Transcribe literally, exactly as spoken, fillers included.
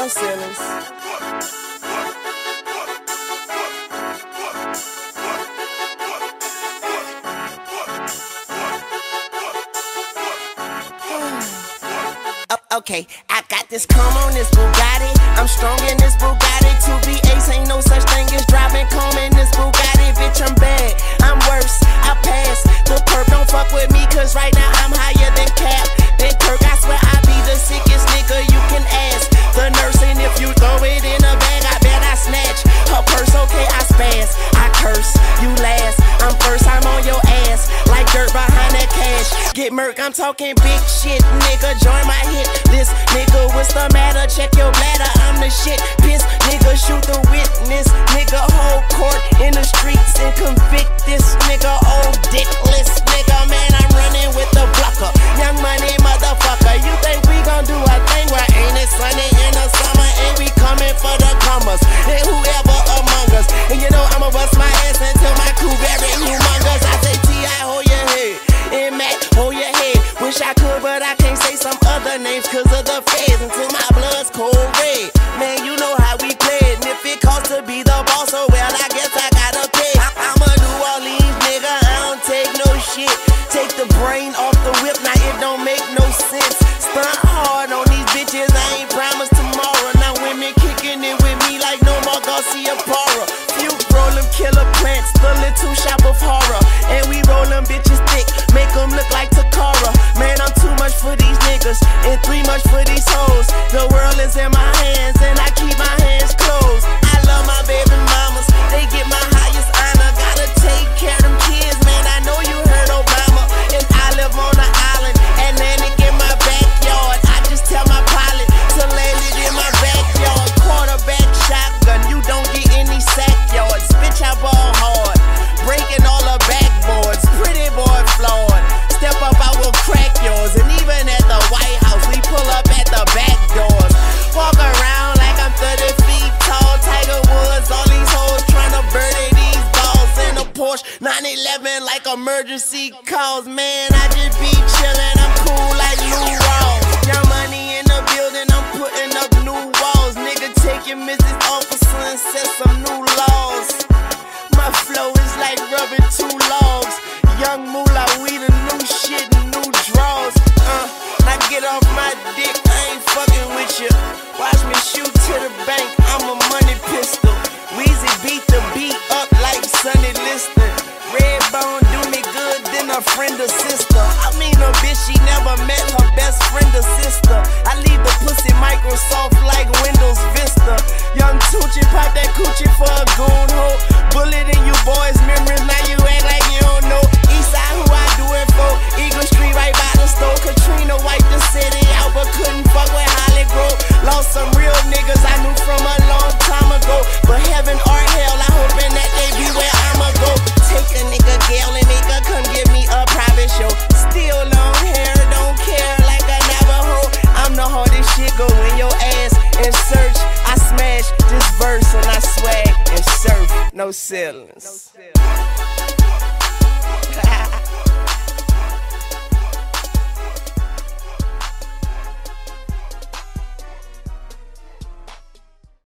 no ceilings. Okay, I got this calm on this Bugatti. I'm strong in this Bugatti. Two V eights ain't no such thing as driving calm in this Bugatti. Bitch, I'm bad, I'm worse, I pass. The perp don't fuck with me, cause right now I'm higher than Cap. Then Kirk, I swear I be the sickest nigga you can ask. The nurse, and if you throw it in a bag, I bet I snatch her purse. Okay, I spaz, I curse, you last. I'm first, I'm on your ass, like dirt behind that cash. Get murk, I'm talking big shit, nigga, join my hit list. Nigga, what's the matter? Check your bladder, I'm the shit. Piss, nigga, shoot the witness. Nigga, hold court in the streets and convict this nigga. Old dickless nigga, man, I'm running with the blocker. Young money motherfucker, you think we gon' do a thing? Why ain't it sunny in the summer? And we coming for the comers, and whoever among us. And you know I'ma bust my ass until my crew very humongous. I say T I, hold your head, and Mac, hold your head. Wish I could, but I can't say some other names cause of the feds until my blood's cold red. Man, you know how we play it, and if it costs to be the boss, oh well, I guess I gotta pay. I I'm a New Orleans nigga, I don't take no shit. Take the brain off the whip, now it don't make no sense. Stunt hard on these bitches, I ain't promised tomorrow. Now women kicking it with me like no more Garcia Parra. Few roll them killer plants, the little shop of horror. And we roll them bitches thick, make them look like Takara. Man, I'm too much for these niggas, and three much for these hoes. The world is in my hands, and I keep my hands closed. I love my baby mamas, they get my highest honor. Gotta take care of them kids, man, I know you heard Obama. And I live on the island, Atlantic in my backyard. I just tell my pilot to land it in my backyard. Quarterback shotgun, you don't get any sack yards. Bitch, I ball hard, breaking all the backboards. Pretty boy flawed, step up, I will crack yours. And even at the White House, we pull up at the back doors. Walk around like I'm thirty feet tall. Tiger Woods, all these hoes trying to birdie these balls in a Porsche nine eleven like emergency calls. Man, I just be chillin', I'm cool like Lou Rawls. Young money in the building, I'm putting up new walls. Nigga, take your missus officer and set some new laws. My flow is like rubbing two logs. Young moolah, we the new shit, new draws. Uh, now get off my dick, I ain't fucking with you. Watch me shoot to the bank, I'm a money pistol. Weezy beat the beat up like Sonny Liston. Redbone do me good, then a friend or sister. I mean a bitch, she never met her best friend or sister. I leave the pussy Microsoft like Windows Vista. Young Tucci pop that coochie for a goon hoe. Bullet in you boys' memories, now you act like you don't know. Eastside, who I do it for? Eagle Street right by the store. Katrina wiped the city out, but couldn't fuck with Holly Grove. Lost some real niggas I knew from a long time ago. But heaven or hell, I hoping that they be where I'ma go. Take a nigga Gail and nigga come give me a private show. Still long hair, don't care like a Navajo. I'm the hardest shit, go in your ass and search. I smash this verse and I swag and surf, no ceilings. No ceilings.